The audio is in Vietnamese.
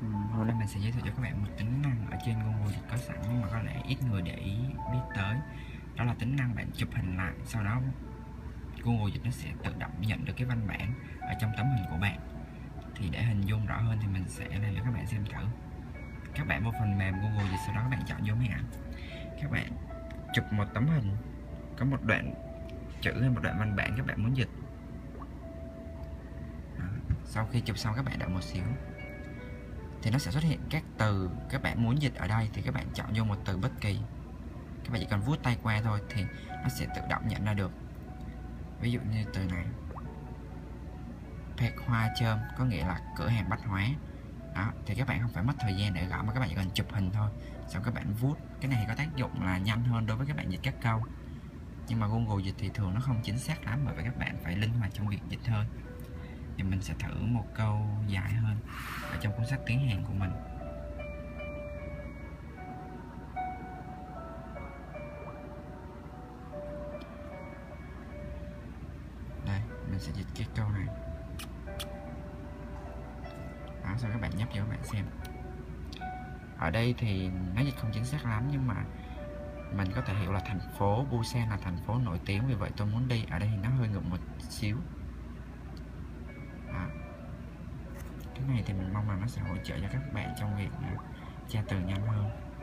Hôm nay mình sẽ giới thiệu cho các bạn một tính năng ở trên Google Dịch có sẵn nhưng mà có lẽ ít người để ý biết tới. Đó là tính năng bạn chụp hình lại, sau đó Google Dịch nó sẽ tự động nhận được cái văn bản ở trong tấm hình của bạn. Thì để hình dung rõ hơn thì mình sẽ làm cho các bạn xem thử. Các bạn vô phần mềm Google Dịch, sau đó các bạn chọn vô máy ảnh. Các bạn chụp một tấm hình có một đoạn chữ hay một đoạn văn bản các bạn muốn dịch. Đó. Sau khi chụp xong các bạn đợi một xíu thì nó sẽ xuất hiện các từ các bạn muốn dịch ở đây, thì các bạn chọn vô một từ bất kỳ, các bạn chỉ cần vuốt tay qua thôi thì nó sẽ tự động nhận ra được. Ví dụ như từ này Pet Hoa Chôm có nghĩa là cửa hàng bách hóa. Đó, thì các bạn không phải mất thời gian để gõ mà các bạn chỉ cần chụp hình thôi, xong các bạn vuốt. Cái này thì có tác dụng là nhanh hơn đối với các bạn dịch các câu, nhưng mà Google Dịch thì thường nó không chính xác lắm, bởi vì các bạn phải linh hoạt trong việc dịch hơn. Thì mình sẽ thử một câu dài hơn ở trong cuốn sách tiếng Hàn của mình. Đây, mình sẽ dịch cái câu này. Đó, sau các bạn nhấp cho các bạn xem. Ở đây thì nó dịch không chính xác lắm, nhưng mà mình có thể hiểu là thành phố Busan là thành phố nổi tiếng, vì vậy tôi muốn đi. Ở đây thì nó hơi ngược một xíu. Đó. Cái này thì mình mong là nó sẽ hỗ trợ cho các bạn trong việc tra từ nhanh hơn.